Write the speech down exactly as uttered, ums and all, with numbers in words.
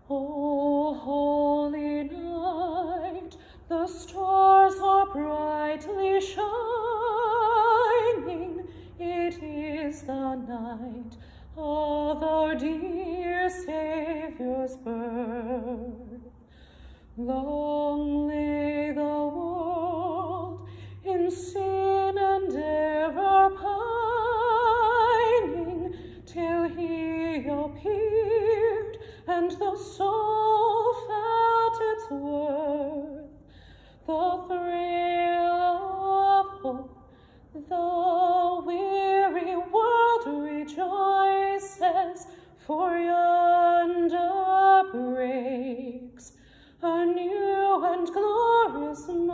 O holy night, the stars are brightly shining. It is the night of our dear Saviour's birth. Long lay the world in sin and error pining, till he appeared and the soul felt its worth. The thrill of hope, the weary world rejoices, for yonder breaks a new and glorious